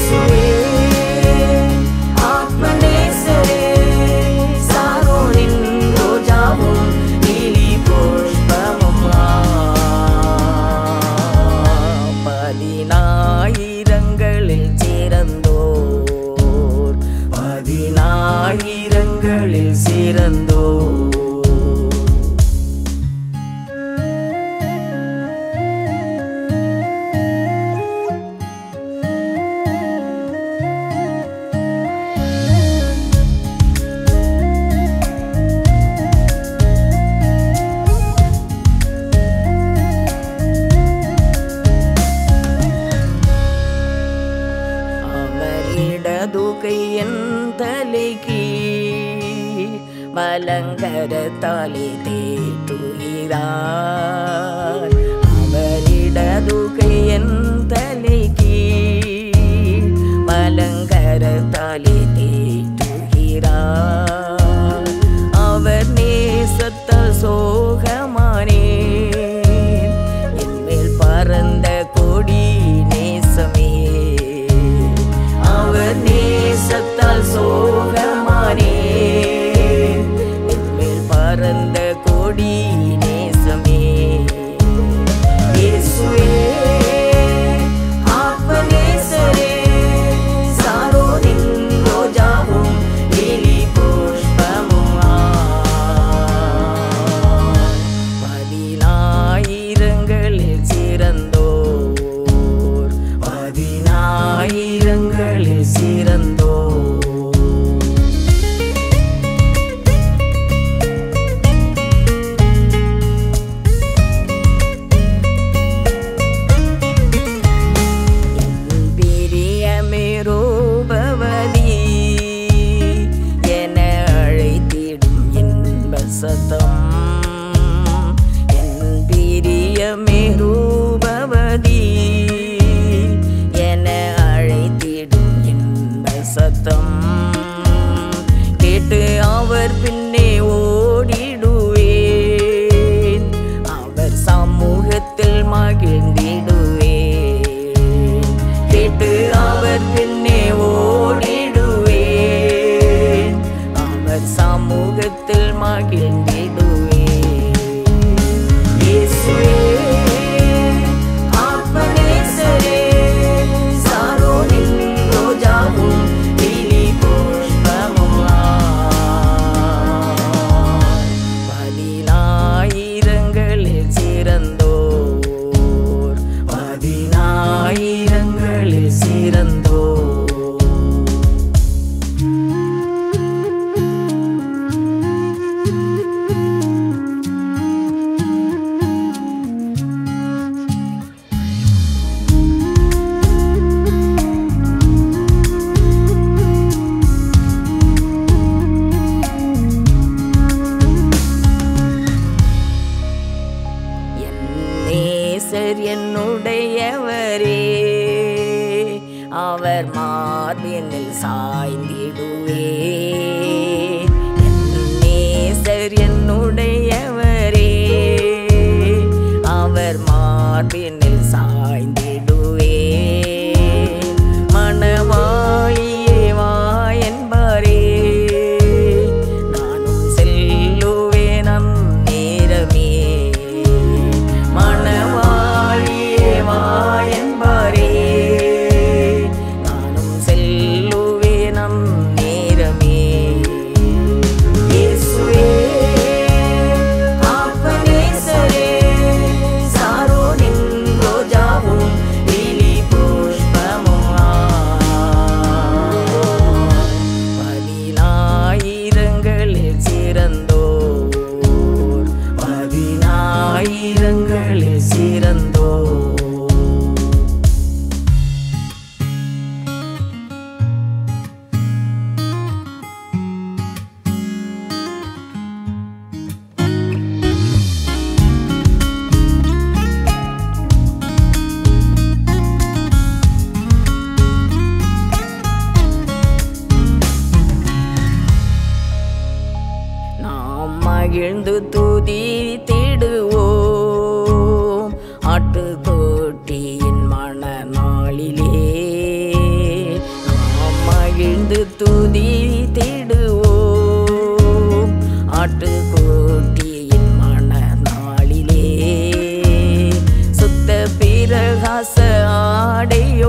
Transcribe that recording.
மலங்கரத்தாலே தேற்றுகிறார் அவரிடது கையன் தலைக்கு மலங்கரத்தாலே தேற்றுகிறார் அவர் நேசத்தால் சோகமானேன் என்மேல் பறந்த கொடி நேசமே அவர் நேசத்தால் சோகமானேன் பரந்த கொடி நேசமே இயேசுவே ஆத்மநேசரே சாரோனின் ரோஜாவும் லிலி புஷ்பமும் பதினாயிரங்களில் சிறந்தோர் பதினாயிரங்களில் சிறந்தோர் கேட்டு அவர் பின்னே ஓடிடுவேன் அவர் சமூகத்தில் மகிழ்ந்திடுவேன் கேட்டு அவர் பின்னே ஓடிடுவேன் அவர் சமூகத்தில் மகிழ்ந்திடுவேன் இயேசுவே ஆத்மநேசரே சாரோனின் ரோஜாவும் லிலி புஷ்பமும் பதினாயிரங்களில் சிறந்தோர் பதினாயிரங்களில் சிறந்தோர் என்னுடையவரே அவர் மார்பினில் சாய்ந்திடுவேன் நேசர் என்னுடையவரே அவர் மார்பினில் சாய்ந்திடுவேன் மணவாழியே வா என்பாரே நானும் செல்லுவேன் அந்நேரமே என்பாரே நானும் செல்லுவேன் அந்நேரமே இயேசுவே ஆத்மநேசரே சாரோனின் ரோஜாவும் லிலி புஷ்பமும் பதினாயிரங்களில் சிறந்தோர் பதினாயிரங்களில் சிறந்தோர் மகிழ்ந்து துதித்திடுவோம் ஆட்டுக்கோட்டியின் மணநாளிலே அடையோ